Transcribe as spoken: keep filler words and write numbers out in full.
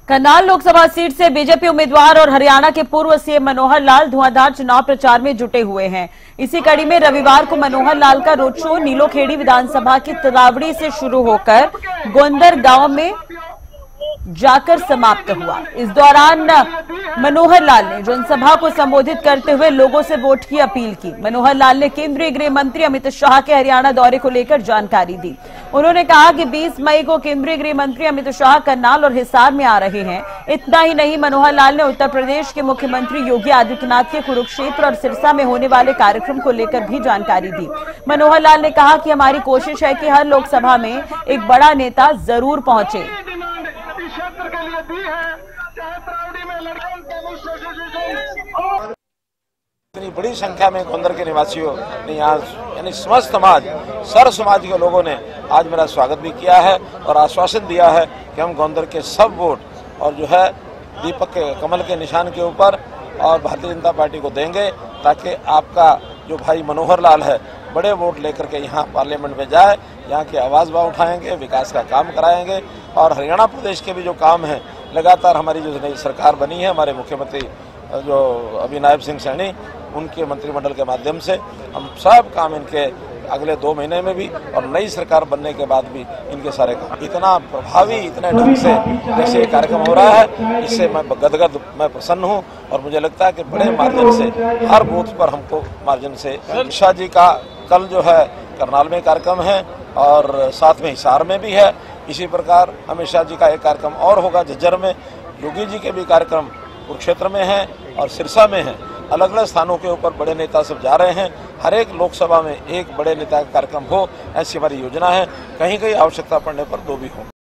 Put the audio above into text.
Karnal Lok Sabha seat से BJP उम्मीदवार और हरियाणा के पूर्व सीएम मनोहर लाल धुआंधार चुनाव प्रचार में जुटे हुए हैं। इसी कड़ी में रविवार को मनोहर लाल का रोड शो नीलोखेड़ी विधानसभा की तलावड़ी से शुरू होकर गोंदर गांव में जाकर समाप्त हुआ। इस दौरान मनोहर लाल ने जनसभा को संबोधित करते हुए लोगों से वोट की अपील की। मनोहर लाल ने केंद्रीय गृह मंत्री अमित शाह के हरियाणा दौरे को लेकर जानकारी दी। उन्होंने कहा कि बीस मई को केंद्रीय गृह मंत्री अमित शाह करनाल और हिसार में आ रहे हैं। इतना ही नहीं, मनोहर लाल ने उत्तर प्रदेश के मुख्यमंत्री योगी आदित्यनाथ के कुरुक्षेत्र और सिरसा में होने वाले कार्यक्रम को लेकर भी जानकारी दी। मनोहर लाल ने कहा कि हमारी कोशिश है कि हर लोकसभा में एक बड़ा नेता जरूर पहुंचे। क्षेत्र के लिए दी है, चाहे तरावड़ी में लड़कों इतनी बड़ी संख्या में गोंदर के निवासियों ने यहाँ यानी समस्त समाज सर्व समाज के लोगों ने आज मेरा स्वागत भी किया है और आश्वासन दिया है कि हम गोंदर के सब वोट और जो है दीपक के कमल के निशान के ऊपर और भारतीय जनता पार्टी को देंगे, ताकि आपका जो भाई मनोहर लाल है बड़े वोट लेकर के यहाँ पार्लियामेंट में जाए, यहाँ की आवाज़ बा उठाएंगे, विकास का काम कराएंगे। और हरियाणा प्रदेश के भी जो काम है, लगातार हमारी जो नई सरकार बनी है, हमारे मुख्यमंत्री जो अभी नायब सिंह सैनी, उनके मंत्रिमंडल के माध्यम से हम सब काम इनके अगले दो महीने में भी और नई सरकार बनने के बाद भी इनके सारे काम इतना प्रभावी, इतने ढंग से जैसे कार्यक्रम हो रहा है, इससे मैं गदगद मैं प्रसन्न हूँ। और मुझे लगता है कि बड़े मार्जिन से हर बूथ पर हमको मार्जिन से शाह जी का कल जो है करनाल में कार्यक्रम है और साथ में हिसार में भी है। इसी प्रकार अमित शाह जी का एक कार्यक्रम और होगा झज्जर में, योगी जी के भी कार्यक्रम कुरुक्षेत्र में है और सिरसा में है। अलग अलग स्थानों के ऊपर बड़े नेता सब जा रहे हैं। हर एक लोकसभा में एक बड़े नेता का कार्यक्रम हो, ऐसी हमारी योजना है। कहीं कहीं आवश्यकता पड़ने पर दो भी हो।